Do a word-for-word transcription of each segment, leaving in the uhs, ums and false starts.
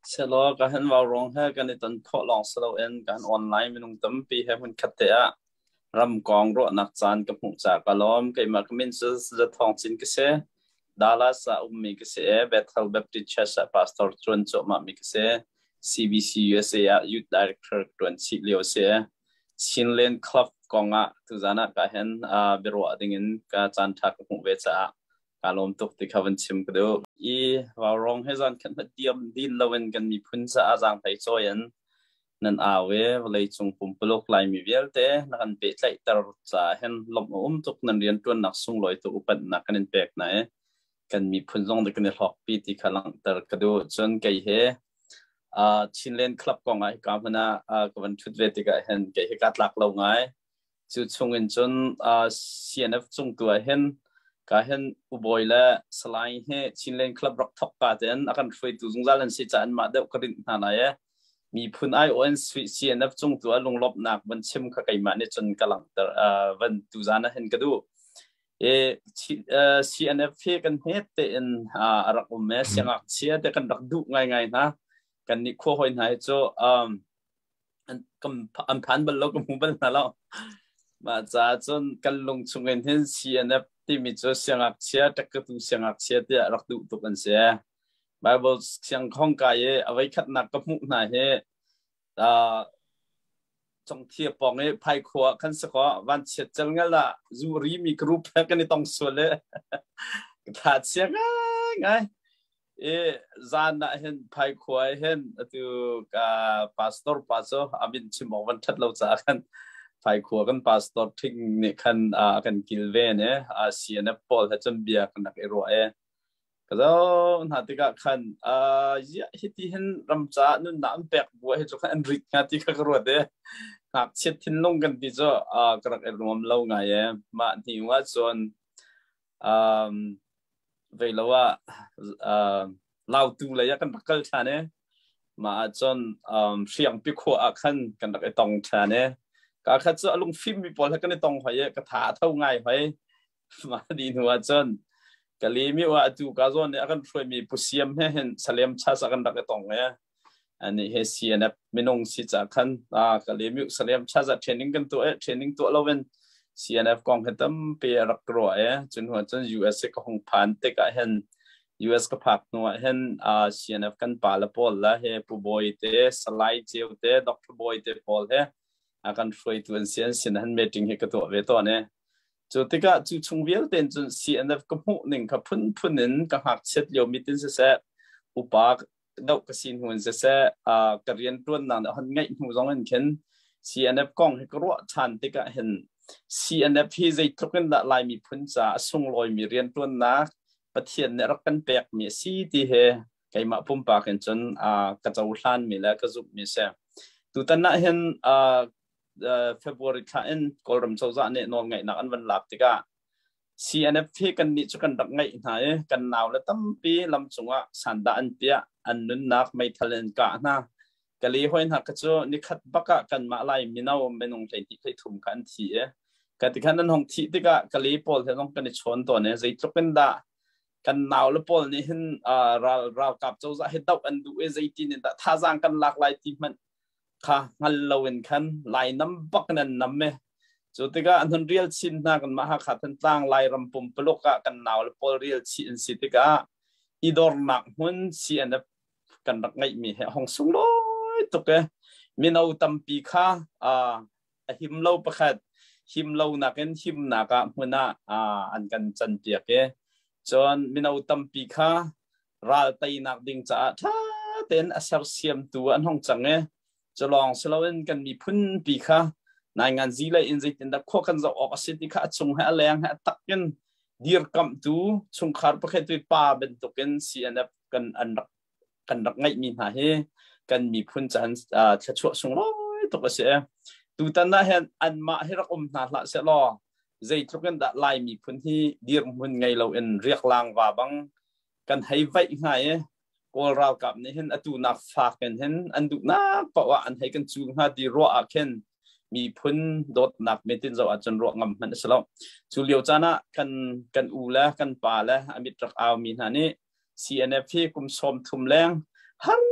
เสร็จแล้วก็เห็นว่าร้องให้กันในตอนทดลองสโลเอ็นกันออนไลน์ไม่ต้องตั้มปีให้มันคัดเตะรำกองรถนักจานกับหุ่นจากกล้อมก็มาคมินส์จะท้องจินก็เสดาลัสอุ้มมีก็เสเบทเทลเบปติชเชสพาสตอร์ทรวนจบมามีก็เส ซี บี ซี ยู เอส เอ Youth Director ทรวนสิเลียวเสชินเลนคลับกองอ่ะทุกจานะก็เห็นอ่าเบรวดิ่งก็จานทักหุ่นเวชะการลมตกที่เขาเป็นชิมก็ดูอีว่าร้องให้จานกันมาเตรียมดินแล้วกันมีพื้นสะอาดจางไทยโซยันนั่นเอาเว้เลยจงปุ่มปลุกลายมีเวลเต้นักการเปิดใจตลอดจ่าเห็นลมอุ้มตกนั่นเรียนตัวนักส่งลอยตัวอุปนักการเปิดไหนกันมีพื้นจงได้กันในหอกปีที่ขลังตลอดก็ดูจนไกลเหอ่าชินเลนคลับกองไอ้กำพนะอ่าก็วันชุดเวทีก็เห็นไกลเหกัดหลักเราไงจุดชงเงินจนอ่า ซี เอ็น เอฟ จงตัวเห็นก็เห็นอุบอยและสไลด์ให้ชินเลนคลับรักทับกันเองอาการไฟตัวจงจารันสิจานมาเด็กกระดิ่งหน้าเนี่ยมีพื้นไอโอเอ็นซีซีเอ็นเอฟจงตัวลงลบหนักวันเชื่อมกับไก่มาเนี่ยจนกำลังแต่อ่าวันตัวจานะเห็นก็ดูเอเอ่อซีเอ็นเอฟกันเหตุเป็นอ่ารักอุเมสยังอักเสียแต่กันรักดุง่ายๆนะกันนี่ขั้วหอยหายจ้อ่าอันกำอันพันบนโลกมุบันนั่นแล้วมาจากจนกันลงชงเงินเห็นซีเอ็นเอฟที่มีจ้เสียงอักเสียแต่ก็ตัวเสียงอักเสียที่รักดุตุกันเสียบาบิลเสียงของกายเอาไว้ขัดนักกับมุกหน่ายเอ่อจงเทียบปองให้ไพ่ขวาขันสกอวันเช็ดจังงั้นละจูรีมีกรุ๊ปแล้วกันในต้องส่วนเลยถ้าเสียงไงเอจานน่ะเห็นไพ่ขวาเห็นตัวกับพาสตอร์พาสโซอาบินชิมวันทัดเราจากกันไพ่ขวากันพาสตอร์ทิ้งเนี่ยกันอ่ากันกิลเวเนี่ยอาเซียนพอลให้จนเบียกันนักเอโรเอก็แล้วนาทีก็ขันอ่าอย่าฮิตที่เห็นรำจ้านุ่นน้ำแปกบัวให้จุกอันริกนาทีก็กระโดดเด้หากเช็ดทิ้งลงกันที่จะอ่ากระเอรวมเล่าไงเอมาที่ว่าส่วนอ่าเวลาว่าอ่าเล่าตัวเลยกันรักกันชาเนี่ยมาจนอ่าเสียงพิโคอาขันกันรักไอตองชาเนี่ยก็ขัดจะลงฟิล์มมีปอลให้กันไอตองหอยกระถาเท่าไงหอยมาดีนัวจนกะลีมีว่าดูกาโซนเนี่ยกันช่วยมีผู้เสียมให้เห็นสเลมชาสักันดักตรงเนี่ยอันนี้เฮเซียนะไม่นงสิจากขันอ่ากะลีมีสเลมชาสัเทรนนิ่งกันตัวเอเทรนนิ่งตัวเราเป็นเซียนะกองเห็นตั้มเปียรักรวยจนหัวจนยูเอสก็คงผ่านแต่ก็เห็นยูเอสก็พักนัวเห็นอ่าเซียนะกันปาละพอลละเฮผู้บอยเตสไลด์เจียวเตด็อกเตอร์บอยเตพอลเฮอาการช่วยตัวเซียนเซียนหันเมติงเฮก็ตัวเวตัวเนี่ยจุดที่ก็จุดชงเวียเต็นจนเสียนกับผู้หนึ่งกับพุ่นพุ่นนั้นก็หักเช็ดเดียวมิตินเสียอุปากดอกกระสินหุ่นเสียอ่ากระเรียนตัวนั้นหันไงหูร้องเห็นเห็นเสียนกล้องให้กระโดดชันที่ก็เห็นเสียนที่ใจทุกคนละลายมีพุ่นจ่าส่งลอยมีเรียนตัวนักประเทศเนี่ยรักกันแปลกมีสีที่เฮไก่มาพุ่มปากเห็นจนอ่ากระเจ้าล้านมีแล้วก็จุบมีเสียตัวนั้นเห็นอ่าเฟบรุษขันกอลรัมโซซาเนี่ยนอนไงนักอันวันหลับติกา ซี เอ็น เอฟ ที่กันนี่จุกันดักไงไหนกันหนาวแล้วตั้มปีลำจงว่าสันดานเปียอันนั้นนักไม่ทะเลนกะนะกะลีห้อยนักก็จะนิคัดบักกันมาไล่มีน่าว่าเป็นองค์ใจที่ให้ทุ่มกันทีเอกันที่ขันนั้นห้องที่ติกากะลีพอลที่ต้องกันในชนตัวเนี่ยใจจุกันด่ากันหนาวแล้วพอลนี่เห็นอ่าเราเรากับโซซาเห็นดอกอันดูเอใจที่เนี่ยท่าจางกันหลากหลายที่มันค่ะงั้นเราเห็นขันลายน้ำบักนั่นน้ำเมจุดที่ก็อันนั้นเรียลชินนะกันมาหาขัดทั้งต่างลายรำปุ่มปลุกกันหนาวแล้วพอเรียลชินสิที่ก็อีดอร์นักหุ่นเสียนกันรักไงมีห้องสูงเลยตุกเอมีนาตัมปีค่ะอ่าหิมเล่าประคัดหิมเล่านักเอ็นหิมนักอ่ะหุ่นอ่ะอ่าอันกันจันเปียกเอจนมีนาตัมปีค่ะรัลไตนักดิ่งจ้าท่าเต้นอาศัยเสียมตัวอันห้องจังเอจะลองสโลเวนกันมีพุ่นปีค่ะนายงานซีเลยอินซิตินดักข้อกันจะออกสิทธิค่ะชงให้แรงให้ตักกันดีร์กัมตูชงคาร์ปะแค่ตัวป้าเป็นตัวกันซีอันนั้นกันอันรักกันรักไงมีหาให้กันมีพุ่นจันอ่าชัวชงร้อยตัวก็เสียดูตันน่ะเห็นอันมาให้รักอมนาละเสียรอใจทุกกันดักไล่มีพุ่นที่ดีร์พุ่นไงเราเอ็นเรียกลางว่าบังกันให้ไว้ไงก็เรากับนี่เห็นอตูนักฝากกันเห็นอันดูนักเพราะว่าอันให้กันจูงหาดีรัวอาเคนมีพุ่นโดดนักเมตินจะอาจจะรัวงำมันสลบจูเลียวจานะกันกันอูและกันป่าและอมิตรเอามีนานี่ ซี เอ็น เอฟ ที่กุมชมทุ่มแรงฮัน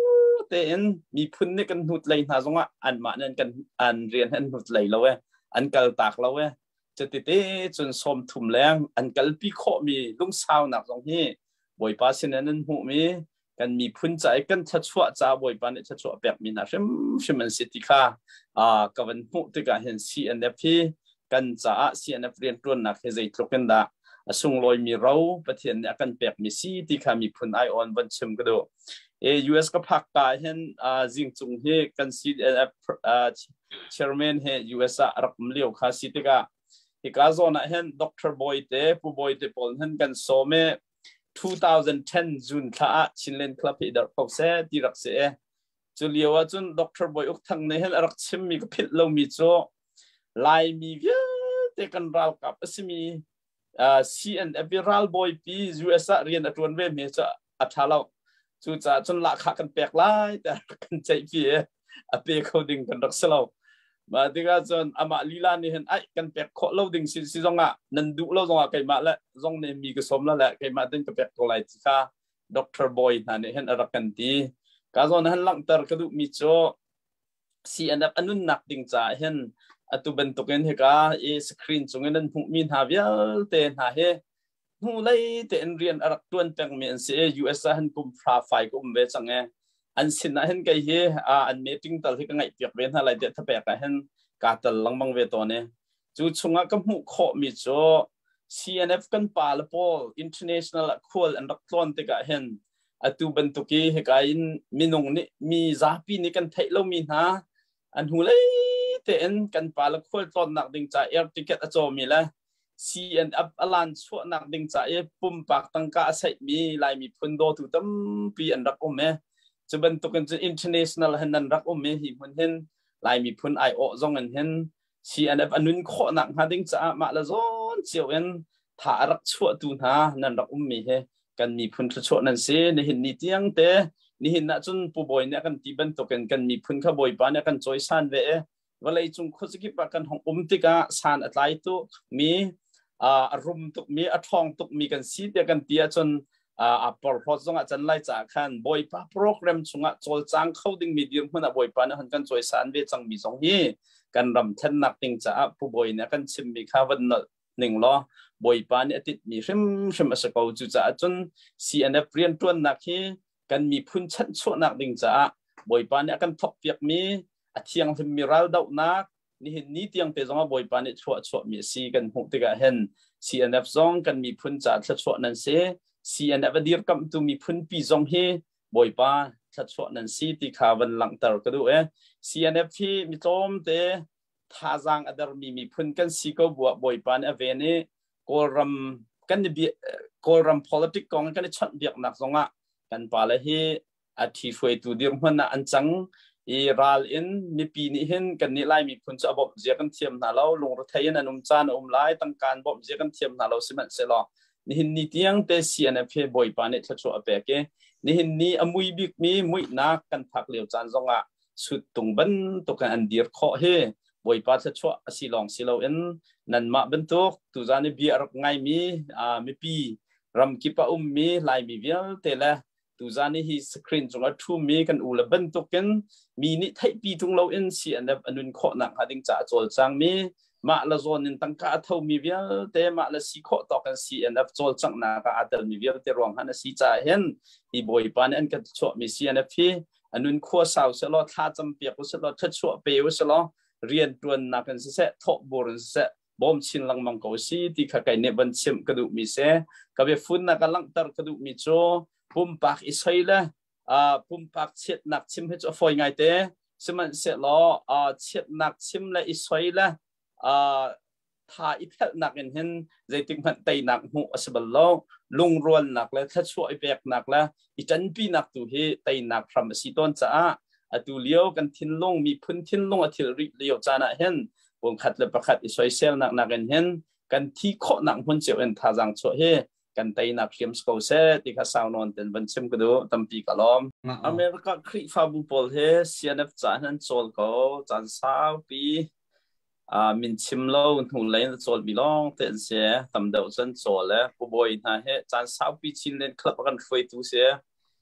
เต็นมีพุ่นนี่กันหุดเลยนะสงอ่ะอันมาเนี่ยกันอันเรียนให้หุดเลยแล้วเว้ยอันกัลตากแล้วเว้ยจะติดเตจนสมถุมแรงอันกัลปีโคมีลุงสาวหนักตรงนี้บ่อยป้าสิเนี่ยนั่นหูมีกันมีพุ่นใจกันชัดชัวจ้าบ่อยป้าเนี่ยชัดชัวแบบมีนะเช่นเช่นมันสิทธิค่ะอ่ากับวันหูที่การเห็น ซี เอ็น เอฟ พีกันจ้า ซี เอ็น เอฟ เรียนตัวนักให้ใจตรงกันได้ส่งลอยมีเราประเทศเนี่ยกันแบบมีซีที่ค่ะมีพุ่นไอออนบันเชิมก็ดูเอ ยู เอส ก็พักกายเห็นอ่าจิงจุงเฮกัน ซี เอ็น เอฟ อ่า chairman เฮ ยู เอส อ่ะรักมเลี้ยวค่ะสิทธิค่ะที่กาโซน่ะเห็นดรบอยเต้ผู้บอยเต้ปนเห็นกันโซเมtwenty tenจุนท่าชินเลนคลับที่ดักเขาเสียที่รักเสียจุเลียวจุนดรบอยอุกทั้งเนี่ยเห็นรักชิมมีก็พิดเรามีโจลายมีเยอะแต่กันรัลกับสิมีอ่า ซี เอ็น เอฟ รัลบอยปี ยู เอส เรียนอัตวันเวมีจะอัฐาเราจุดจะจนละขากันแปลกไล่แต่กันใจเพียอเปเขาดึงกันรักเสียเรามาที่ก็จนอามาลีลานี่เห็นไอ้กันแปลกโคเราดึงสิสิจงอ่ะนันดูเราจงอ่ะใครมาแล้วจงเนี่ยมีกสมแล้วแหละใครมาดึงกันแปลกตัวไหนที่ค่ะดรบอยนั่นเห็นอะไรกันดีก็จนเห็นหลังตร์ก็ดูมีโจ ซี เอ็น เอฟ อันนู้นนักดึงจ่าเห็นอัตุบันตุกันเฮก้าเอสกรีนจงนั้นผู้มีหาเวลเตนหาเฮหูเลยเตนเรียนอะไรตัวเป็นเมียนเสีย ยู เอส เห็นกุมพราไฟกุมเวจังเงอันสินะเห็นไงเฮอ่าอันเมติ้งตลที่กันไงเปียกเว้นอะไรเด็ดถ้าแปลกเห็นกาตลลังบังเวตัวเนี่ยจูชงก็หูโคมีโจ ซี เอ็น เอฟ กันปาลปอล international คูลอันรักตัวนี่ก็เห็นอัตุบันตุกี้เฮก้าอินมีนงนี่มีซาปีนี่กันไทยเรามีนะอันหูเลยเตนกันปาลคูลตอนนักดึงจ่าเอร์ติเกตอโจมีละ ซี เอ็น เอฟ อลันชัวนักดึงจ่าเอปุ่มปากตั้งกาใส่มีลายมีพุ่นโดตุตั้มปีอันรักอมเมจะเป็นตัวกันจะ international เห็นนันรักอมเมหิมันเห็นลายมีพุ่นไอโอจงเห็น ซี เอ็น เอฟ อันนู้นข้อนักหาดึงจ่ามาละจนเจียวเอ็นถ้ารักชัวตุนหานันรักอมเมเฮกันมีพุ่นชัวนั่นเสียนี่เห็นนิดยังเตนี่เห็นนะจนผู้บอยเนี่ยกันที่เป็นตัวกันกันมีพุ่นขบอยปานเนี่ยกันจอยสันเวว่าเลยจงคุสกิปกันของอมติกาสันอะไรตัวมีอ่ารุมตุกมีอัทองตุกมีกันซีเดียกันเตียจนอ่าปอร์พอจงอาจารย์ไล่จากขันบอยป้าโปรแกรมจงอาจจะจ้างเข้าดึงมีเดียมคนอ่ะบอยป้าเนี่ยกันจอยสันเวจังมีสองฮีกันรำเทนนักดึงจะผู้บอยเนี่ยกันชิมมีข้าววันหนึ่งล้อบอยป้าเนี่ยติดมีเริ่มเริ่มสกาวจุดจะจน ซี เอ็น เอฟ เรียนตัวนักฮีกันมีพุ่นชั้นชั่วนักดึงจะบอยป้าเนี่ยกันทบเปียกมีเที่ยงที่มีเราดาวนักนี่เห็นนี่เที่ยงแต่จงว่าบอยปานเนี่ยชั่วชั่วมีซีกันหงติกาเห็น ซี เอ็น เอฟ จงกันมีพุ่นจัดชั่วนั่นเสีย ซี เอ็น เอฟ เดียร์กับตัวมีพุ่นปีจงเฮบอยปานชั่วนั่นซีที่ขาวันหลังตร์ก็ดูเอ ซี เอ็น เอฟ ที่มีจอมเตท่าจังอดาร์มีมีพุ่นกันซีก็บัวบอยปานเอเวเน่กอรัมกันเนี่ยกอรัม politics กองกันเนี่ยชัดเบียกนักจงอ่ะกันปาเลยเฮอาทิตย์ไฟตัวเดียร์มันน่ะอันจังอีรัลอินมีปีนี้เห็นกันนี่ไล่มีพุ่นจะบอกเจียกันเทียมหน้าเราลงรถไทยนั่นอุ้มจานอุ้มไล่ตั้งการบอกเจียกันเทียมหน้าเราสิมันเสร็จแล้วนี่เห็นนี่เตียงเตเซียนเพ่บ่อยปานเนี่ยชัดชัวร์เปะเกนี่เห็นนี่อมุยบิกมีมุยนักกันพักเหลียวจานจงอ่ะสุดตรงบันตุกันอันเดียร์ข้อเฮบ่อยปานชัดชัวร์สิลองสิเราเอ็นนั่นมาบรรทุกตุจานี่เบียร์ไงมีอ่ามีปีรำกิปะอุ้มมีไล่มีเวียลเตละตัวจานี่ฮีสกรีนจงอาทูมีกันอุลบันตุกันมีนิทัยปีตรงเราเอ็นซีอันนั้นอันนู้นข้อหนักหาดิ้งจ่าโจลจังมีมาละโซนินตั้งกาเท่ามีเวียแต่มาละสีข้อต่อกันซีอันนั้นโจลจังนักอาเดลมีเวียแต่รวงหันสีจ่าเห็นอีบอยปานอันกันชัวมีซีอันนั้นพี่อันนู้นข้อสาวเสลอท่าจำเปียกเสลอทัดชัวเปย์เสลอเรียนตัวนักกันเสะทบบุญเสะบอมชินลังมังกรสีที่ข้าไก่เนบันชิมกระดูกมีเสะกับเวฟุนนักลังตร์กระดูกมีโจปุ่มปากอิสราเอลอ่าปุ่มปากเช็ดนักชิมให้จะฟอยไงเต้สมันเสร็จแล้วอ่าเช็ดนักชิมและอิสราเอลอ่าถ้าอีเพลนักเห็นใจติงมันไตนักหูอัศบลแล้วลุงรวนนักแล้วถ้าช่วยเปียกนักแล้วอีจันปีนักตัวเฮไตนักพรำสีต้นจ้าอะตัวเลี้ยวกันทิ้นลงมีพื้นทิ้นลงอะที่ริเลี้ยวจ้านะเห็นปุ่มขัดและประคัดอิสราเอลนักนักเห็นกันที่ข้อนักหุ่นเจ้าเอ็นท่าจังช่วยเฮกันไตนักเขียมสกอเซติคาสาวนอนเต็นบันชิมก็ดูตั้มปีกะล้อมอเมริกาคริฟาบุปผลเฮซีเอ็นเอฟจานนั้นโจลก็จานสาวปีอ่ามินชิมโลหุ่นเล่นโจลบิลองเต็นเสียตั้มเดาจันโจลเลยผู้บอยนะเฮจานสาวปีชินเล่นคลับกันไฟตูเสีย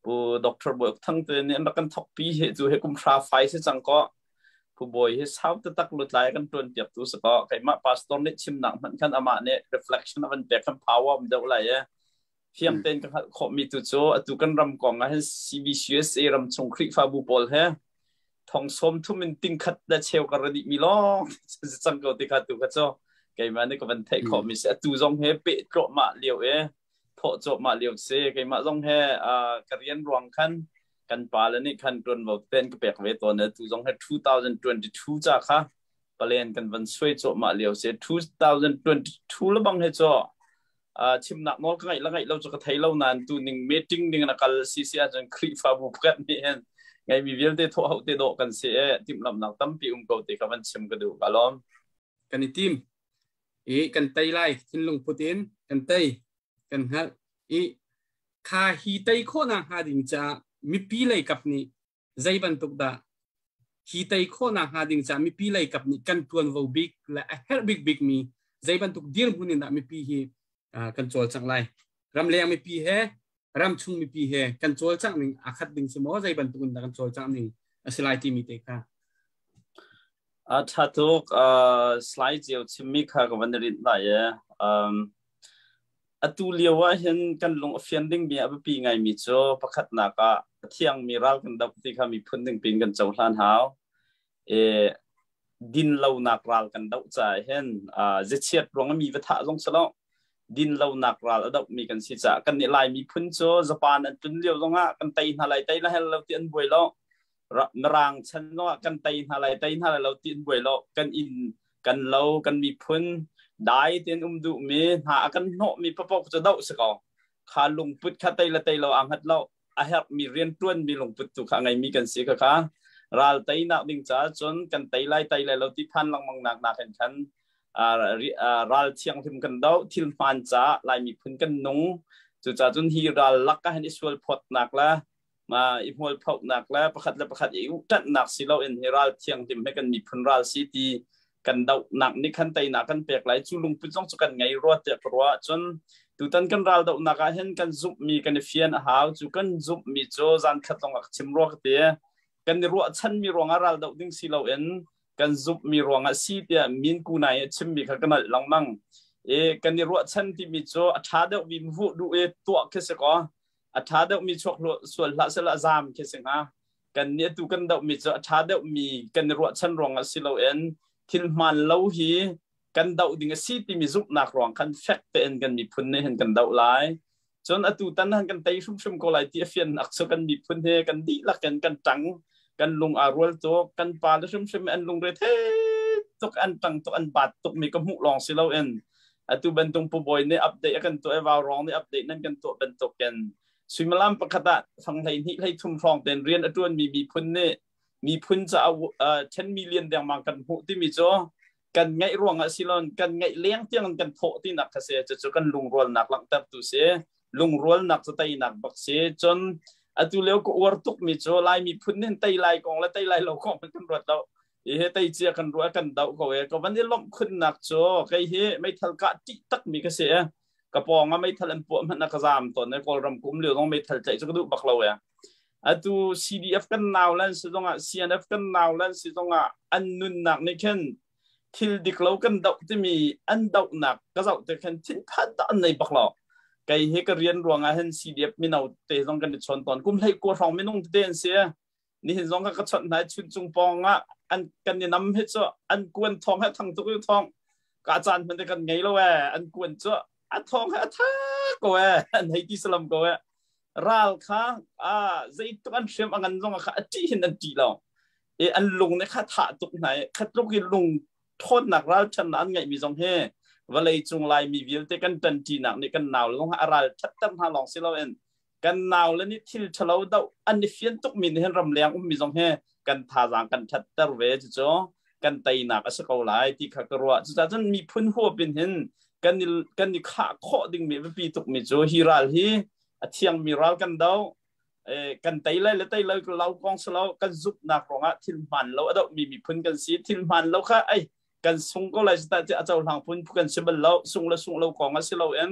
ผู้ด็อกเตอร์บอกทั้งตัวเนี่ยนักกันท็อปปี้เหตุให้กุมทราไฟเสียจังก็ผู้บอยให้สาวตะตักลุดไหลกันตัวเดียบตัวสก็ใครมาพาสตอนนี้ชิมหนังมันกันอามาเนี่ย reflection มันเปรียบกัน power มันเดาอะไรอ่ะเพียงเต้นกันขอมีตัวโจตัวกันรำกองอ่ะให้ ซี บี ซี เอส เอ รำชงคลิกฟาบูบอลเฮทองสมทุ่มมันติงขัดและเชลกันระดิมีล้อจังก็ติขัดตัวกันโจใครมาเนี่ยก็มันเทคขอมีเสียตัวจงเฮเปิดโจมาเลี้ยวเอโถโจมาเลี้ยวเสียใครมาจงเฮอ่ากระเรียนรวงขันกันปาแล้วนี่คันตรวนบอกเต้นก็เปียกเวตัวเนี่ยตัวจงให้สองพันยี่สิบสองจ้าค่ะเปลี่ยนกันวันสวยโจมาเลี้ยวเสียสองพันยี่สิบสองแล้วบังให้โจอ่าชิมหนักน้อยก็ไงแล้วไงเราจะกระทายเรานานตัวหนึ่งมีติ้งหนึ่งนักการซีซีอาจจะคลิปฟ้าบุกกันนี่เองไงมีเวลเดทโทเอาเดโดกันเสียทีมลำหนักตั้มปีอุ้มเกาติกับวันชิมกันดูกันล้อมกันอีทีมอีกันไตไล่ทิ้งลงพุตินกันไตกันฮะอีข้าฮีไตโคนาหาดิงจ้ามีปีเลยกับนี่ใจบรรทุกดาฮีไตโคนาหาดิงจ้ามีปีเลยกับนี่กันตัววบิกและเฮร์บิกบิกมีใจบรรทุกเดียร์บุญนี่นะมีปีฮีอ่ากันโจลจังไรรำเลียงมีปีเฮรำชุงมีปีเฮกันโจลจังหนึ่งอาคัดดิงสมอใจบรรทุกนะกันโจลจังหนึ่งสไลด์ที่มีเตค่ะอ่าถ้าทุกอ่าสไลด์เดียวชิมิค่ะกับวันนี้ได้อ่าอัตุเลียวว่าเห็นกันลงเฟียนดิ้งมีอะไรปีไงมีโจประคัดนักเที่ยงมีเรากันดับที่เขามีพื้นดิ้งปีกันเจ้าหลานหาวเอดินเราหนักรัลกันดับใจเห็นอ่าเจียดรองมีวัฒน์ลงสลองดินเราหนักรัลดับมีกันสิจ่ากันนี่ลายมีพื้นโจญี่ปุ่นอันตุนเลียวตรงอ่ะกันไตอะไรไตแล้วให้เราเตียนบวยล้อนรางฉันว่ากันไตอะไรไตอะไรเราเตียนบวยล้อกันอินกันเรากันมีพื้นได้เตียนอุ้มดูมีหากันโนมีพระปกจะเดาสกอขาลงพุทธข้าไตละไตเราอ่างหัดเราอาเหมีเรียนต้วนมีลงพุทธตุข้างไงมีกันเสียค่ะราลไตนักดิ่งจ้าจนกันไตไล่ไตไล่เราที่พันลังมังนักนักเห็นฉันอ่าอ่าราลเชียงทิมกันเดาทิลฟันจ้าไล่มีพื้นกันนุ่งจุดจ้าจนฮีราลลักก็เห็นอิสวลพดนักละมาอิมวลพดนักละประคัดละประคัดอีกจัดนักสิเราเอ็นฮีราลเชียงทิมให้กันมีพื้นราลซีตีกันเดาหนักนี่ขันไตหนักกันเปียกไหลจุลุงปุ่นจ้องสุกันไงรัวเตะรัวจนตุตันกันเราเดาหนักเห็นกันซุบมีกันเฟียนหาวจุกันซุบมีโจจันขัดตรงกับชิมรัวเตะกันรัวฉันมีรวงอะไรเดาดิ้งสิเราเอ็นกันซุบมีรวงสีเตะมินกูนายชิมมีขัดกันหลังมังเอกันรัวฉันที่มีโจอัฐาเดาวิมหูดูเอตัวเคสก็อัฐาเดามีชกส่วนละสละจามเคสนะกันเนี่ยตุกันเดามีโจอัฐาเดามีกันรัวฉันรวงสิเราเอ็นทิลมันเล่าฮีกันเดาดิ่งสีที่มีซุปนักร้องกันแฟกเตนกันมีพุ่นเนี่ยเห็นกันเดาหลายจนอตุตันนั้นกันไตชุ่มชุ่มก็ไหลที่เฟียนอักษรกันมีพุ่นเนี่ยกันดีละกันกันจังกันลงอารวลโตกันปาแล้วชุ่มชุ่มอันลงเรเทตกอันจังตกอันบาดตกมีกระหุลองสิเราเอ็นอตุเป็นตรงปูบอยเนี่ยอัปเดตกันตัวเอวารองเนี่ยอัปเดตนั่นกันตัวเป็นตกกันสุมาลัมประคตะฟังไหนนี่ให้ทุ่มฟองเต็นเรียนอตุนมีมีพุ่นเนี่ยมีพุ่นจะเอาเอ่อเช่นมิลเลียนเดียงมังกันหูที่มีโจกันไงร่วงอ่ะสิลอนกันไงเลี้ยงเตียงกันโถที่หนักเสียจะจะกันลุงรัวหนักหลังตับตุเสียลุงรัวหนักจะไตหนักบักเสียจนอตุเลี้ยวก็อวดตุกมีโจลายมีพุ่นเนี่ยไตลายกองและไตลายเราก็มันกันรัวเราเฮ้ไตเจียกันรัวกันเดาก็เว้ก็วันนี้ล้มขึ้นหนักโจไอ้เฮ้ไม่ทันกะจิตักมีก็เสียกระปองอ่ะไม่ทันปวดมันนักจามตอนนี้ก็รำกุ้มเลี้ยวต้องไม่ทันใจจะก็ดูบักเราเว้อะตู ซี ดี เอฟ กันนาวแล้วสิตรงอ่ะ ซี เอ็น เอฟ กันนาวแล้วสิตรงอ่ะอันนุนหนักในเช่นทิลดิกเรากันดอกที่มีอันดอกหนักก็จะแต่เช่นทิ้งพัดอันในบักหลอกไกเฮก็เรียนรวงอ่ะเห็น ซี ดี เอฟ ไม่เอาเตะตรงกันชนตอนกุ้มให้กลัวทองไม่นุ่งเต้นเสียนี่เห็นตรงกันก็ชนไหนชุนจุงปองอ่ะอันกันเนี่ยน้ำให้เจ้าอันกวนทองให้ทั้งทุกทองก็อาจารย์มันจะกันไงแล้วแหวอันกวนเจ้าอันทองให้ท่าก็แหวอันให้ที่สลัมก็แหวรัลค่ะอ่าใจตุกันเชื่อมอันนั้นตรงอ่ะที่เห็นอันจีเราเอออันลุงเนี่ยข้าถ่าตุกไหนข้าตุกที่ลุงโทษหนักรัลฉันนั้นไงมีตรงเฮว่าเลยจงไลมีวิวแต่กันตันจีหนักนี่กันหนาวลงอะไรชัดตั้งหาลองสิเราเองกันหนาวแล้วนี่ที่เฉลาเดาอันนี้เฟียนตุกมินเห็นรำเลียงอุ้มมีตรงเฮกันท่าจางกันชัดตั้งเวจจ่อกันไตหนักสักเอาหลายที่ข้ากรัวจะจนมีพื้นหัวเป็นเห็นกันนี่กันนี่ข้าข้อดิ่งมีปีตุกมีจ่อฮิรัลฮีเที่ยงมีรัลกันเดาเอ่อกันไตเลยแล้วไตเลยเรากองสลากันซุปนักร้องอ่ะทิลมันเราเดามีมีพื้นกันสีทิลมันเราค่ะไอกันส่งก็เลยจะจะเอาหลังพื้นกันเชื่อมเราส่งแล้วส่งเรากองอ่ะสิเราเอง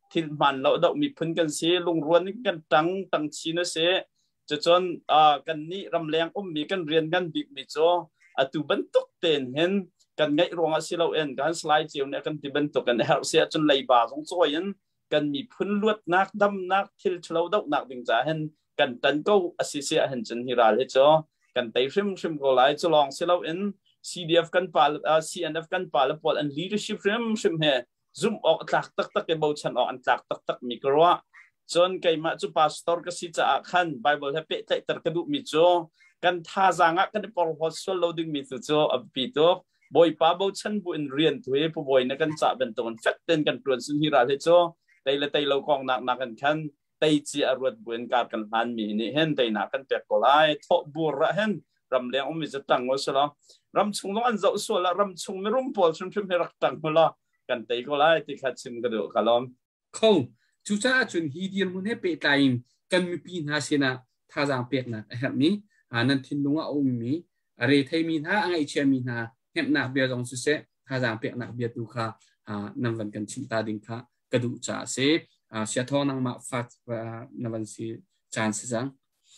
ทิลมันเราดอกมีพื้นกันเสียลุงรวนกันตั้งตั้งชีนเสียจะจนอ่ากันนี้รำแรงอุ้มมีกันเรียนกันบิ๊กมิโจอตุบันตุกเต็นเห็นกันไงรองอาศิเราเองกันสไลด์เจียวเนี่ยกันที่บันตุกกันเฮาเสียจนไหลบ่าสงสวยยันกันมีพื้นลวดนักดำนักทิลเฉลาดอกนักดึงจ่าเห็นกันตันก็อาศิเสียเห็นจนฮิราเลโจกันไต่ชิมชิมก็ไหลจะลองเสียเราเอง ซี ดี เอฟ กันป่าอ่า ซี เอ็น เอฟ กันป่าแล้วพออัน leadership ชิมชิมเฮzoom ออกตักตักตักไอ้บ่าวฉันออกอันตักตักตักมีกรัวจนไก่มาจุปาสตอร์ก็สิจะขัน Bible ให้เป๊ะใจตระกดูมีโจกันท่าจางกันพอหัวส่วนเราดึงมีตัวโจอับปีโตบ่อยป้าบ่าวฉันบุญเรียนตัวเองผู้บ่อยนักกันจะเป็นตัวมันเฟตเต้นกันเปลี่ยนสุนทรีราเฮโจแต่ละแต่เรากองนักนักกันขันแต่จีอรวดบุญการกันหันมีนี่เห็นแต่นักกันเปียกก็ไล่ทบบัวระเห็นรำเลี้ยงอมิจะตั้งไว้ซะแล้วรำชงต้องอันเจ้าส่วนละรำชงไม่รุ่มปอดชมชมให้รักตั้งมาละกันแต่ก็ไล่ที่ขัดชิมกระดูกขลอมเขาจุจ้าจนฮีเดียนมันให้เปตายกันมีปีนหาเสนาท่าจางเปียกนะแบบนี้อันนั้นทิ้งลงว่าอุ้มมีอะไรไทยมีท่าไอเชียมีท่าเห็บหนักเบียร์ตรงสุดเสท่าจางเปียกหนักเบียร์ดูค่ะอ่านำวันกันชิมตาดิงค่ะกระดูกจ่าเสอ่าเสียท้องนังมาฟัดว่านำวันสีจานสิจัง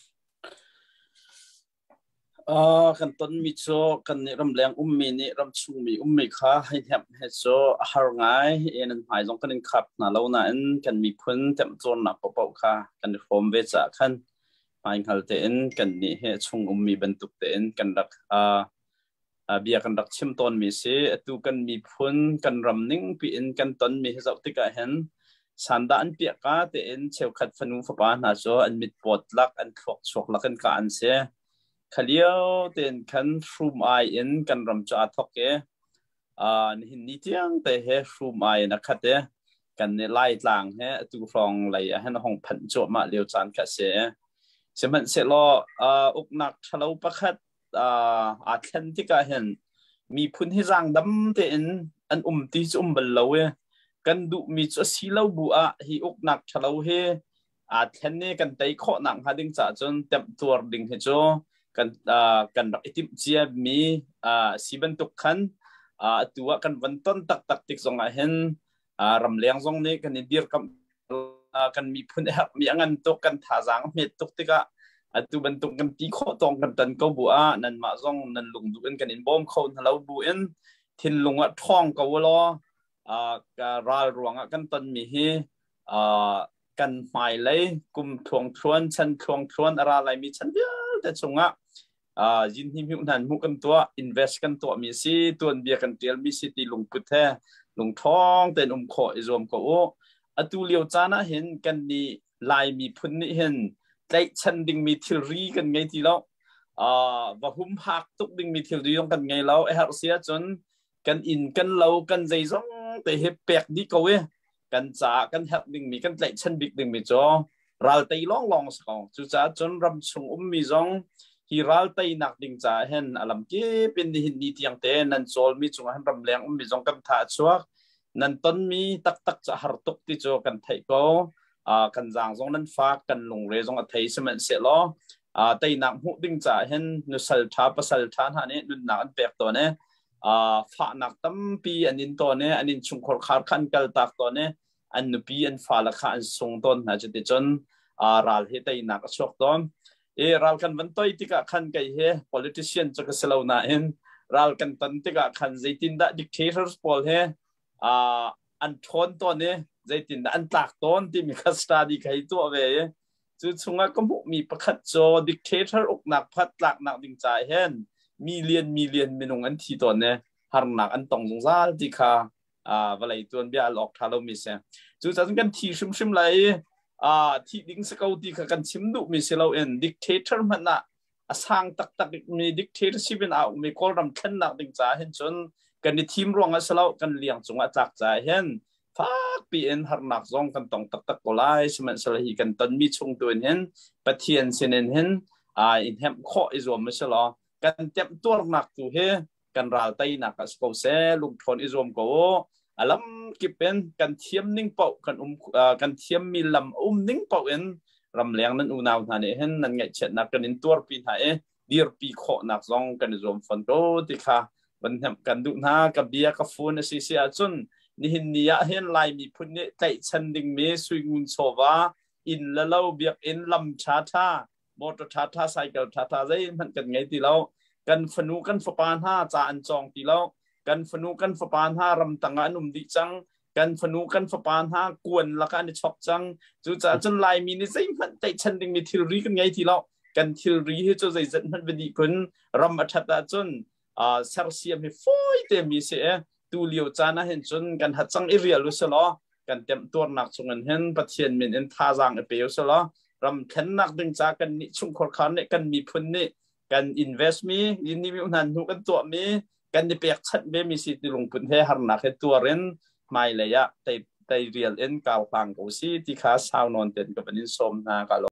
อ่ากันต้นมิโซกันนี่รำแรงอุ้มมีนี่รำชุงมีอุ้มมีค่ะให้แทบให้โซหาง่ายเอ็นหายจงกันขับน่ะเราน่ะกันมีพื้นเต็มโซนน่ะเปล่าๆค่ะกันโฟมเวจ่าขันหายหัลเตนกันนี่ให้ชุงอุ้มมีบรรทุกเตนกันรักอ่าอ่าเบียกันรักชิมต้นมีเสียตูกันมีพื้นกันรำนิ่งปีนกันต้นมีให้เจ้าติกาเห็นสันดานเปียกาเตนเชลขัดฟันุฟ้าน่ะโซอันมิดปวดลักอันทวกชกลักกันการเสียขลียวเต็นขันรูมไอเอ็นกันรำจ่าทอกเกอ่านี่นี่เที่ยงแต่เฮรูมไอนะครับเดกันในไล่หลังเฮตูฟองไหลให้น้องพันโจมาเลี้ยวจานกระเสเสมันเสร็จแล้วอ่าอุกนักชะลาวประคัดอ่าอาเทนติกาเห็นมีพื้นที่จางดำเต็นอันอุ้มตีจุ่มบลลาวกันดูมีจุดสีเหลาบัวฮีอุกนักชะลาวเฮอาเทนเนี่ยกันไต่ข้อหนังหาดึงจ่าจนเต็มตัวดึงเฮโจกันอ่ากันรักอิติมเจียมีอ่าสีบรรทุกขันอ่าตัวกันวันต้นตักตักติกสองเห็นอ่ารำเลียงสองนี้กันดีร์กับอ่ากันมีพื้นที่มีอันตกกันท่าจางเม็ดตกติกะอ่าตัวบรรทุกกันตีข้อตรงกันตันก็บัวนั่นมาสองนั่นลุงดูนกันอินบอมเขาเราบัวอินทินลุงอ่ะท้องก็วล้ออ่าการรายรวงอ่ะกันตันมีฮีอ่ากันหมายเลยกุมทวงทวนฉันทวงทวนอะไรมีฉันเยอะแต่ชงอ่ะอ่ายินหิมิวนันมุกันตัว invest กันตัวมีสิตัวเบียกันเตียลมีสิตีลงพุทธะลงท้องเต็นอมขออิจอมก็โอ้อตุเลียวจานะเห็นกันนี่ลายมีพุ่นนี่เห็นใจฉันดึงมีทิลรีกันไงทีแล้วอ่าว่าหุ่มหักตุกดึงมีทิลรีกันไงแล้วไอ้หาเสียจนกันอินกันเรากันใจซ่องแต่เฮเปียกดีก็เว้กันจ่ากันหักดึงมีกันใจฉันบิ๊กดึงมีจ่อเราตีล่องลองสักจุจ่าจนรำชงอุ้มมีซ่องฮีรัลตีนักดิ่งจ่าเห็นอารมณ์ที่เป็นดินดีที่ยังเตนันโซลมีจงหันรำเลียงอุ้มมีจงกันท่าชัวนันต้นมีตักตักจะหาตุกที่โจกันไทยก็อ่ากันจางจงนั้นฟ้ากันลงเรือจงอัฐิสมันเสียล้ออ่าตีนักหูดิ่งจ่าเห็นนุสัลท่าปัสสัลท่าท่านี้นุนักอันเปียกตัวนี้อ่าฟ้านักตั้มปีอันนินตัวนี้อันนินชุงขอขาดขันกัลตักตัวนี้อันนุปีอันฟ้าละขันส่งต้นนะจะติดจนอ่ารัลเหตุนักชกตัวเอรัลกันวันตัวที่กับขันกันเฮ politician จะก็เสลาหน้าเห็นรัลกันตันที่กับขันใจตินดา dictators พอลเฮอ่าอันทนตัวนี้ใจตินดาอันตักต้นที่มีคัสตาดีใครตัวเว้ยจุดช่วงก็มีประคัตโจ dictator อกหนักพัดหลักหนักดิ่งใจเห็นมีเลียนมีเลียนเป็นองอันที่ตัวนี้หารหนักอันตองสงสารที่ค่ะอ่าวันไหนตัวนี้หลอกทารุมิเสจุดจากกันที่ชิมชิมเลยอ่าที่ดิ้งสกาวตีกันชิมดูมีเสลาเอ็นดิกเตเตอร์มันน่ะสร้างตักตักมีดิกเตเตอร์ชิเป็นเอามีกอลรำคันนักดิ่งจ่าเห็นจนกันในทีมรวงเสลากันเลี้ยงจงอาจักจ่าเห็นฟ้าปีเอ็นหารนักจงกันต้องตักตักโกไลสมันเสลาฮีกันตอนมีชงตัวเห็นปะเทียนเสนเห็นอ่าอินเฮมข้ออิจวมไม่เสลากันเต็มตัวหนักตัวเฮกันรัลไตนักสกาวเซลุงทนอิจวมก็อารมณ์กิเป็นกันเทียมนิ่งเป่ากันอุ้มกันเทียมมีลำอุ้มนิ่งเป่าเอ็นรำเลียงนั้นอุณาวท่านเห็นนั่นไงเช่นนักกันอินตัวปีนหายดีร์ปีโคนักซองกันรวมฟันโตติค่ะวันทำกันดูหน้ากับเบียกับฟูนสิเสียจนนี่หินนี้เห็นลายมีพุ่นนี่ใจชันดิ่งเมสุยงุนโซวาอินแล้วเราเบียกอินลำชาท่ามอเตอร์ชาท่าไซเคิลชาท่าใจมันกันไงตีเรากันฟนูกันฝปานห้าจานจองตีเรากันฟนูกันฝปานห้ารำตังอันุมดิจังกันฟนูกันฝปานห้ากวนละกันในช็อกจังจู่จ้าจนลายมีนี่ใจมันใจชันดิ่งมีทิลรีกันไงตีเรากันทิลรีให้จู่ใจจันมันเป็นดีคนรำอัฐตาจนอ่าเซลเซียมให้ฟอยเต็มมีเสียตูเลียวจานะเห็นจนกันหัดจังเอเรียลุสลอกันเต็มตัวหนักจงเงินเห็นประเทศมีนท่าจางเอเปียวสลอรำเข็นนักดึงจากกันนิชุมคนขันเนี่ยกันมีพุ่นนี่กันอินเวสต์มียินดีมีอุณหภูมิกันตัวมีกันในเปียกชัดเบมีสิทธิ์ลงพุ่นให้หันหนักให้ตัวเรนไม่เลยอะแต่แต่เรียลเอ็นกาวฟังกูสิที่ข้าสาวนอนเต็นกับเป็นนิสมนะกัน